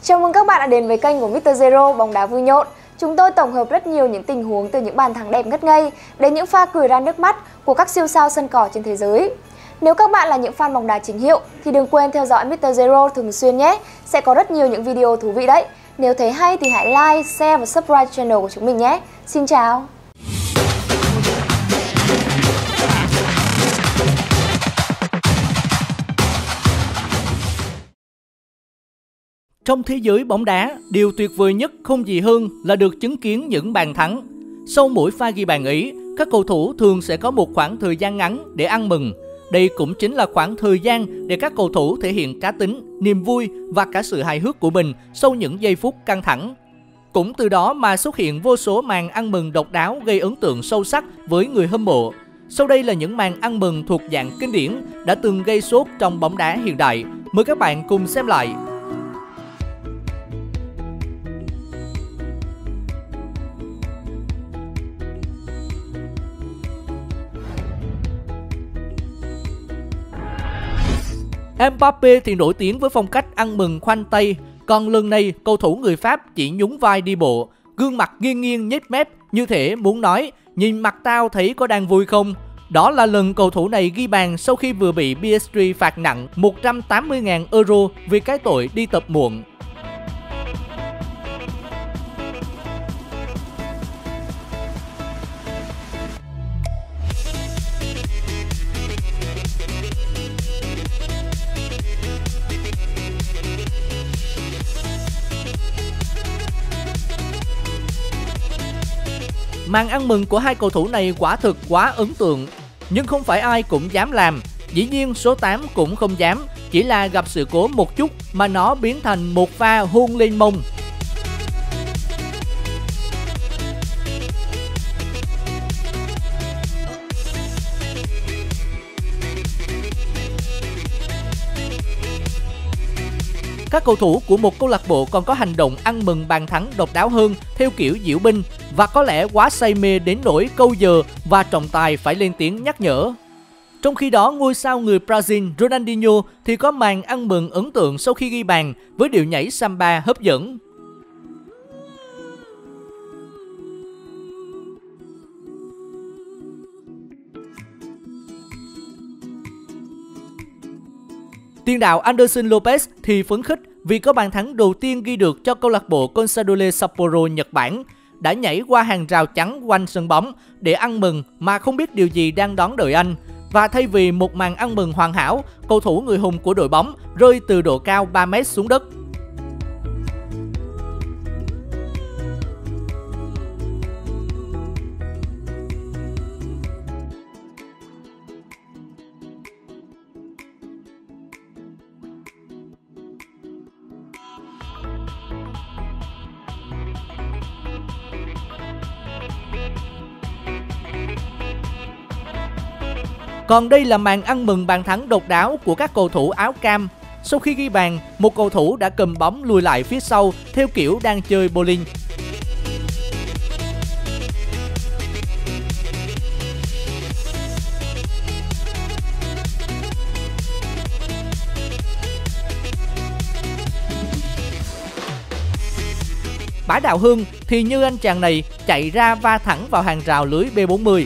Chào mừng các bạn đã đến với kênh của Mr. Zero bóng đá vui nhộn. Chúng tôi tổng hợp rất nhiều những tình huống từ những bàn thắng đẹp ngất ngây đến những pha cười ra nước mắt của các siêu sao sân cỏ trên thế giới. Nếu các bạn là những fan bóng đá chính hiệu thì đừng quên theo dõi Mr. Zero thường xuyên nhé. Sẽ có rất nhiều những video thú vị đấy. Nếu thấy hay thì hãy like, share và subscribe channel của chúng mình nhé. Xin chào. Trong thế giới bóng đá, điều tuyệt vời nhất không gì hơn là được chứng kiến những bàn thắng. Sau mỗi pha ghi bàn ấy, các cầu thủ thường sẽ có một khoảng thời gian ngắn để ăn mừng. Đây cũng chính là khoảng thời gian để các cầu thủ thể hiện cá tính, niềm vui và cả sự hài hước của mình sau những giây phút căng thẳng. Cũng từ đó mà xuất hiện vô số màn ăn mừng độc đáo gây ấn tượng sâu sắc với người hâm mộ. Sau đây là những màn ăn mừng thuộc dạng kinh điển đã từng gây sốt trong bóng đá hiện đại. Mời các bạn cùng xem lại. Mbappé thì nổi tiếng với phong cách ăn mừng khoanh tay, còn lần này cầu thủ người Pháp chỉ nhún vai đi bộ, gương mặt nghiêng nghiêng nhếch mép như thể muốn nói nhìn mặt tao thấy có đang vui không. Đó là lần cầu thủ này ghi bàn sau khi vừa bị PSG phạt nặng 180.000 euro vì cái tội đi tập muộn. Màn ăn mừng của hai cầu thủ này quả thực quá ấn tượng, nhưng không phải ai cũng dám làm. Dĩ nhiên số 8 cũng không dám, chỉ là gặp sự cố một chút mà nó biến thành một pha hôn lên mông. Các cầu thủ của một câu lạc bộ còn có hành động ăn mừng bàn thắng độc đáo hơn theo kiểu diễu binh và có lẽ quá say mê đến nỗi câu giờ và trọng tài phải lên tiếng nhắc nhở. Trong khi đó, ngôi sao người Brazil Ronaldinho thì có màn ăn mừng ấn tượng sau khi ghi bàn với điệu nhảy samba hấp dẫn. Tiền đạo Anderson Lopez thì phấn khích vì có bàn thắng đầu tiên ghi được cho câu lạc bộ Consadole Sapporo Nhật Bản, đã nhảy qua hàng rào chắn quanh sân bóng để ăn mừng mà không biết điều gì đang đón đợi anh. Và thay vì một màn ăn mừng hoàn hảo, cầu thủ người hùng của đội bóng rơi từ độ cao 3 mét xuống đất. Còn đây là màn ăn mừng bàn thắng độc đáo của các cầu thủ áo cam. Sau khi ghi bàn, một cầu thủ đã cầm bóng lùi lại phía sau theo kiểu đang chơi bowling. Bá Đạo Hưng thì như anh chàng này chạy ra va thẳng vào hàng rào lưới B40.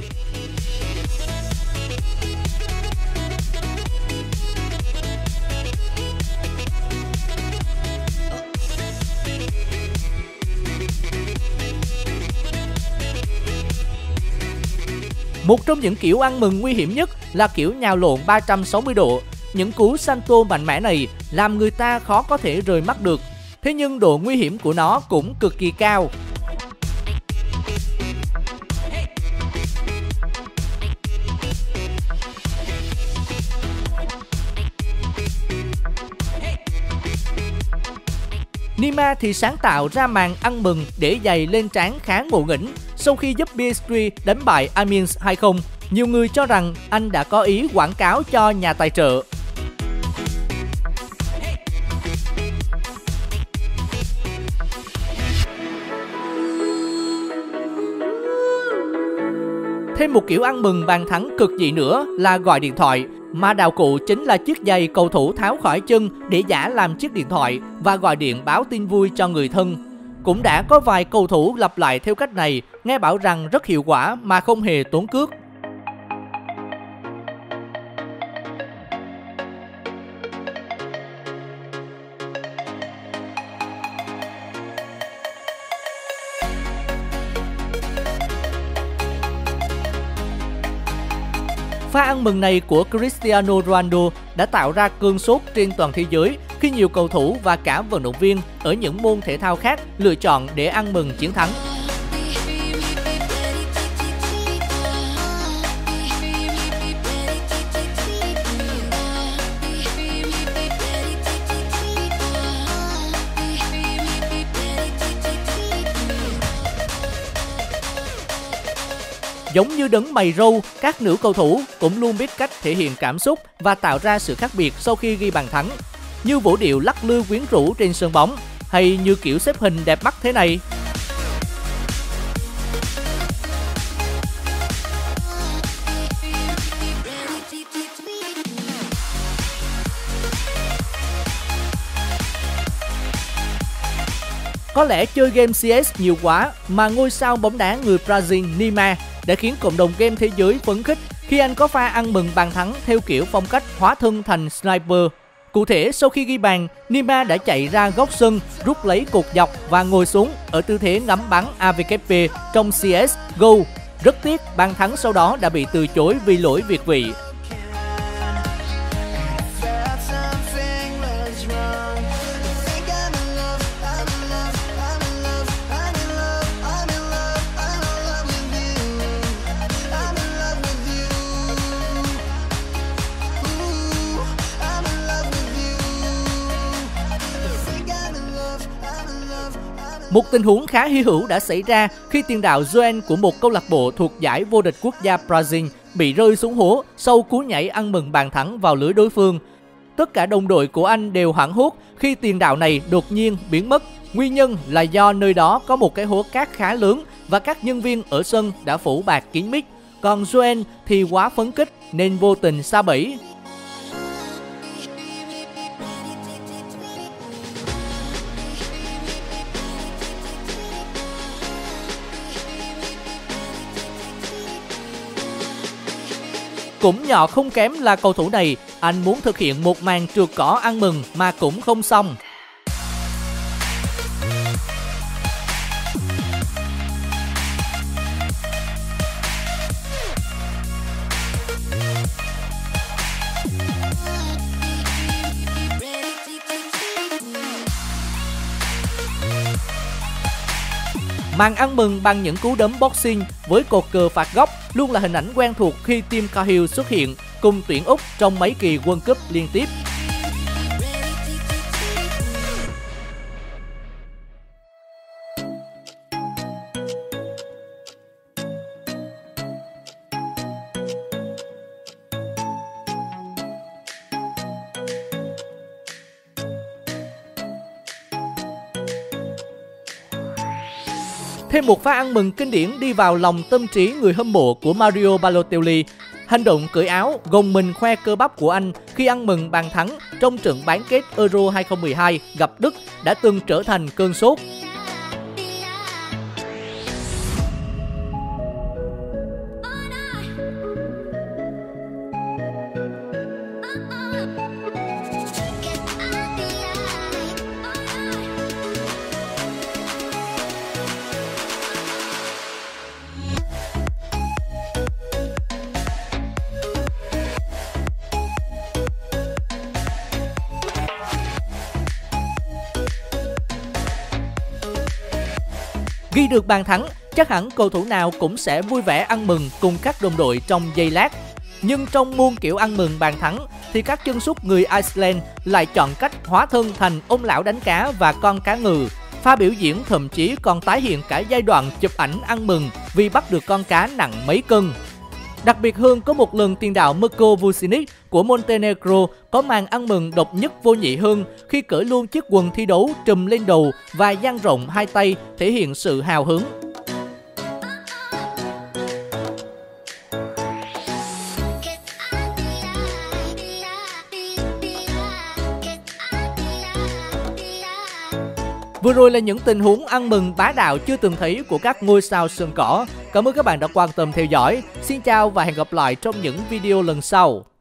Một trong những kiểu ăn mừng nguy hiểm nhất là kiểu nhào lộn 360 độ. Những cú salto mạnh mẽ này làm người ta khó có thể rời mắt được. Thế nhưng độ nguy hiểm của nó cũng cực kỳ cao. Neymar thì sáng tạo ra màn ăn mừng để giày lên trán khá ngộ nghĩnh sau khi giúp PSG đánh bại Amiens 2-0. Nhiều người cho rằng anh đã có ý quảng cáo cho nhà tài trợ. Thêm một kiểu ăn mừng bàn thắng cực dị nữa là gọi điện thoại. mà đạo cụ chính là chiếc giày cầu thủ tháo khỏi chân để giả làm chiếc điện thoại và gọi điện báo tin vui cho người thân. Cũng đã có vài cầu thủ lặp lại theo cách này, nghe bảo rằng rất hiệu quả mà không hề tốn cước. Pha ăn mừng này của Cristiano Ronaldo đã tạo ra cơn sốt trên toàn thế giới khi nhiều cầu thủ và cả vận động viên ở những môn thể thao khác lựa chọn để ăn mừng chiến thắng. Giống như đấng mày râu, các nữ cầu thủ cũng luôn biết cách thể hiện cảm xúc và tạo ra sự khác biệt sau khi ghi bàn thắng. Như vũ điệu lắc lư quyến rũ trên sân bóng, hay như kiểu xếp hình đẹp mắt thế này. Có lẽ chơi game CS nhiều quá mà ngôi sao bóng đá người Brazil Neymar đã khiến cộng đồng game thế giới phấn khích khi anh có pha ăn mừng bàn thắng theo kiểu phong cách hóa thân thành sniper. Cụ thể, sau khi ghi bàn, Neymar đã chạy ra góc sân, rút lấy cột dọc và ngồi xuống ở tư thế ngắm bắn AWP trong CS GO. Rất tiếc, bàn thắng sau đó đã bị từ chối vì lỗi việt vị. Một tình huống khá hy hữu đã xảy ra khi tiền đạo Joel của một câu lạc bộ thuộc giải vô địch quốc gia Brazil bị rơi xuống hố sau cú nhảy ăn mừng bàn thắng vào lưới đối phương. Tất cả đồng đội của anh đều hoảng hốt khi tiền đạo này đột nhiên biến mất. Nguyên nhân là do nơi đó có một cái hố cát khá lớn và các nhân viên ở sân đã phủ bạt kín mít. Còn Joel thì quá phấn khích nên vô tình sa bẫy. Cũng nhỏ không kém là cầu thủ này, anh muốn thực hiện một màn trượt cỏ ăn mừng mà cũng không xong. Màn ăn mừng bằng những cú đấm boxing với cột cờ phạt góc luôn là hình ảnh quen thuộc khi Tim Cahill xuất hiện cùng tuyển Úc trong mấy kỳ World Cup liên tiếp. Thêm một pha ăn mừng kinh điển đi vào lòng tâm trí người hâm mộ của Mario Balotelli. Hành động cởi áo gồng mình khoe cơ bắp của anh khi ăn mừng bàn thắng trong trận bán kết Euro 2012 gặp Đức đã từng trở thành cơn sốt. Ghi được bàn thắng, chắc hẳn cầu thủ nào cũng sẽ vui vẻ ăn mừng cùng các đồng đội trong giây lát. Nhưng trong muôn kiểu ăn mừng bàn thắng thì các chân sút người Iceland lại chọn cách hóa thân thành ông lão đánh cá và con cá ngừ. Pha biểu diễn thậm chí còn tái hiện cả giai đoạn chụp ảnh ăn mừng vì bắt được con cá nặng mấy cân. Đặc biệt hơn, có một lần tiền đạo Mirko Vucinic của Montenegro có màn ăn mừng độc nhất vô nhị hơn khi cởi luôn chiếc quần thi đấu trùm lên đầu và dang rộng hai tay thể hiện sự hào hứng. Vừa rồi là những tình huống ăn mừng bá đạo chưa từng thấy của các ngôi sao sân cỏ. Cảm ơn các bạn đã quan tâm theo dõi. Xin chào và hẹn gặp lại trong những video lần sau.